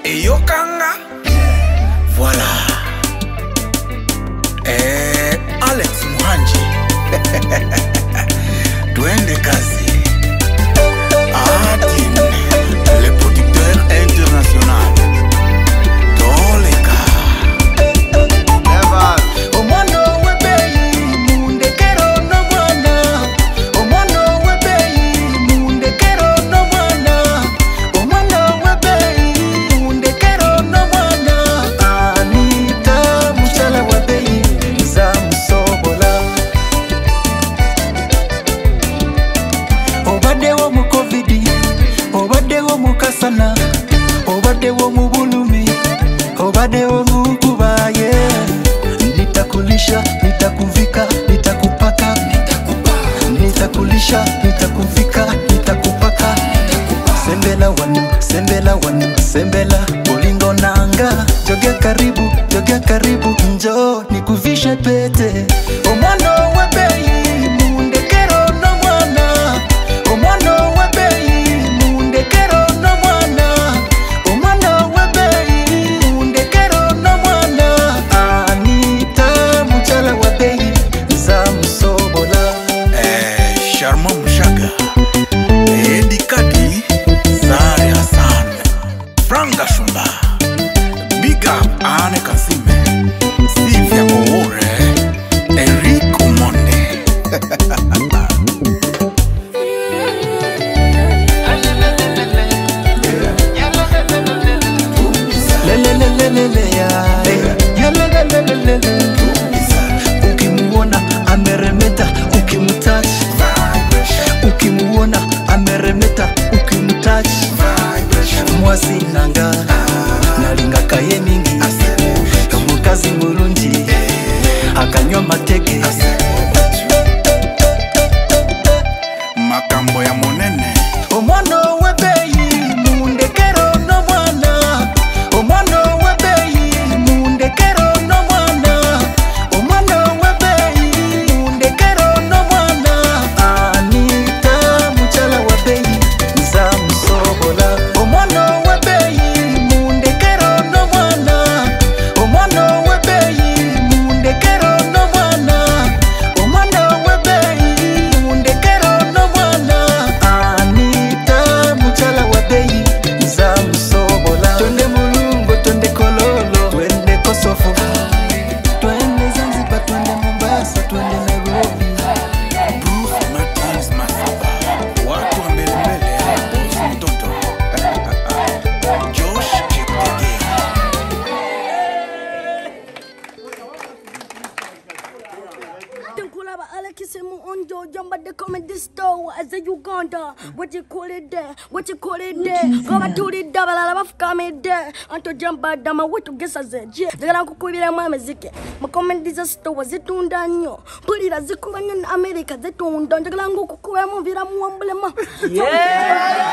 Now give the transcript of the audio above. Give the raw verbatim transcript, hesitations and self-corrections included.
Eyokanga. Voilà. Eh, Alex Muhanji. Twende kazi. Adine, le producteur international. Toleka. Never. Omano webei munde kero no mwana. Omano webei munde kero no mwana. Omano webei munde kero no mwana. Anita mushala webei za musobola. Obade wo mu covid, obade wo mu kasana, obade wo mu bulumi, obade wo mu kubaye. Nitakulisha, nitakuvika, nitakupaka, nitakupa. Nitakulisha, nitakuvika, nitakupaka, nitakupa. Sembela wanu, sembela wanu, sembela bolingo nanga. Jogea karibu, jogea karibu, njo nikuvishe pete. Omano webei munde kero no mwana. Omano webei munde kero no mwana. Omano webei munde kero no mwana. Anita muchala webei za musobola. Eh, Sharma Mushaga, Edi Kadi, Zari Hassan, Franga Shumba, Big Up Ane Kansime, Sylvia Oore, Enrico Monde. Ukimuona ameremeta, ukimutouch. Ukimuona ameremeta, ukimutouch. Mwasi nanga nalinga kaye mingi, kamukazi mulungi akanywa mateke. Makambo ya monene. Omano webei munde kero no mwana. Omano webei munde kero no mwana. Omano webei munde kero no mwana. Anita muchala webei za musobola. Omano webei munde kero no mwana. Omano webei munde kero no mwana. Omano webei munde kero no mwana. Anita muchala webei za musobola. Twende Mulungu, twende Kololo, twende Kosovo, twende Zanzibar, twende Mombasa, twende Nairobi. Bruce Martins Masaba, watu wa mbele mbele, boss mtoto. Josh Cheptegei. Tinkulaba Alekisimu Onjo Jamba de Comedy Store as a Uganda. What you call it there? What you call it there? Go back to the double of coming there. Anto Jamba Dama, what to guess as a J. The Rankukuria Mamazike. My comment disaster was it on Daniel. Put it as a Kuman in America, the tone, don't the Lango Kukuamu Vira Mwamblema. Yeah!